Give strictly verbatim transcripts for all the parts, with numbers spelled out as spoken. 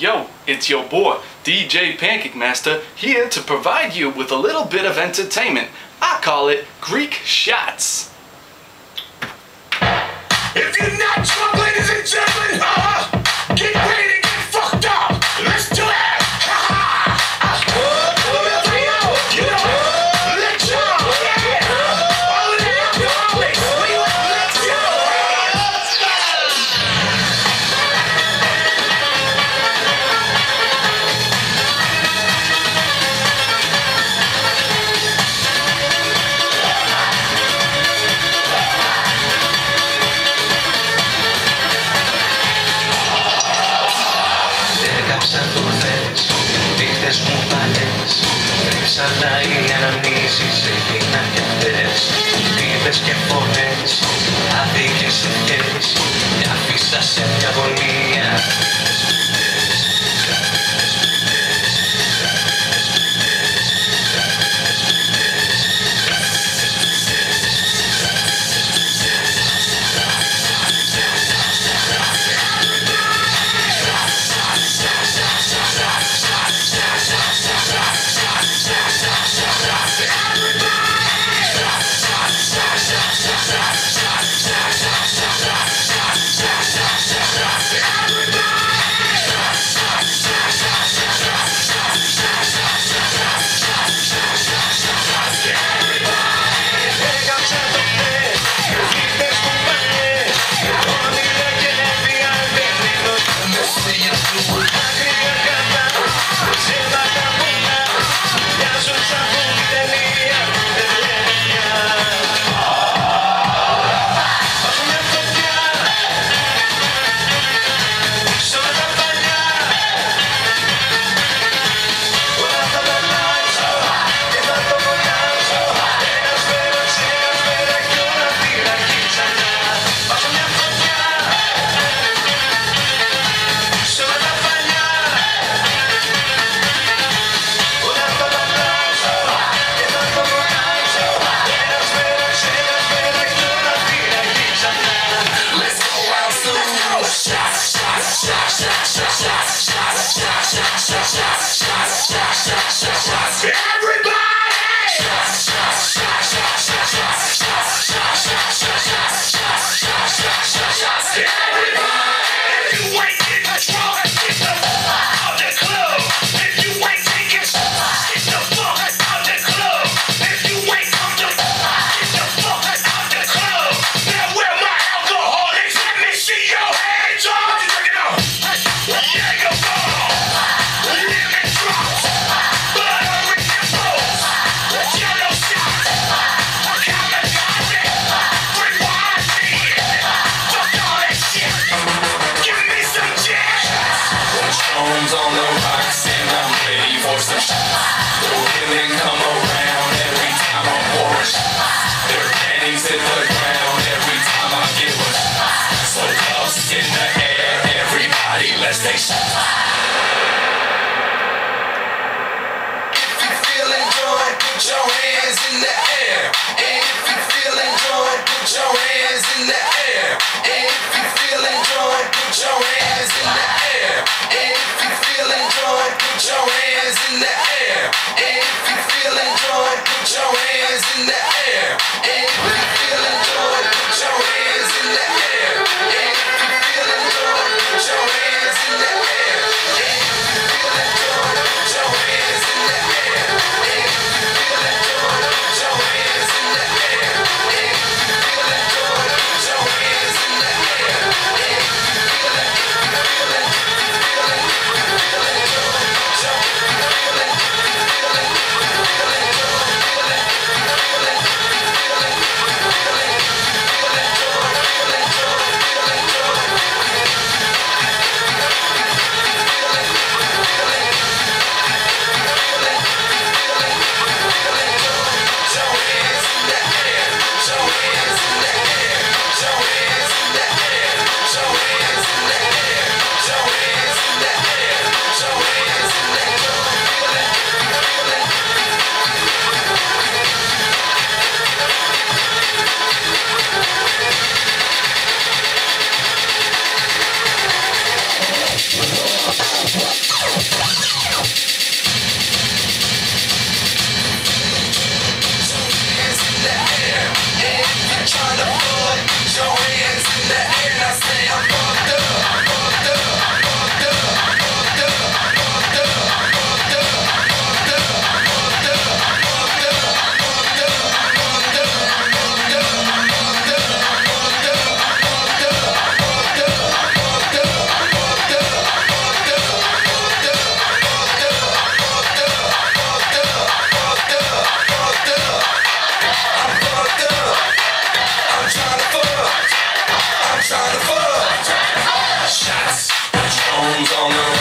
Yo, it's your boy, D J Pancakemaster, here to provide you with a little bit of entertainment. I call it Greek Shots. If you're not drunk, ladies and gentlemen, uh, get ready to get fucked up. Let's do it. Ha ha. L M F A O, you know it. Lil Jon, yeah. All of the alcoholics, we let's go. Έκαψαν το θες, νύχτες μου παλιές. Ρίψαλα οι αναμνήσεις, έγιναν κι αυτές. Πίδες και φωνές, άδικες ευχές. Με αφήσα σε μια γωνία. On the rocks and I'm ready for some shots. The women come around every time I'm bored. Their panties hit the ground every time I get one. So cuffs in the air, everybody let's take shots. If you feeling good, put your hands in the air. And if you feeling good, put your hands in the air. And if you feeling good, put your hands in the air. And if you feeling good, put your hands in the air. And if you feeling good, put your hands in the air. And if you feeling good, put your hands in the air. And if you feeling good, put your hands in the air. And if you feeling good, put your hands in the air. And if you feeling good, put your hands in the air. And if you feeling good, put your hands in the air. And if you feeling, if you feeling, if you feeling, if you feeling good, put your, if you feeling.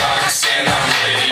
rocks and I'm ready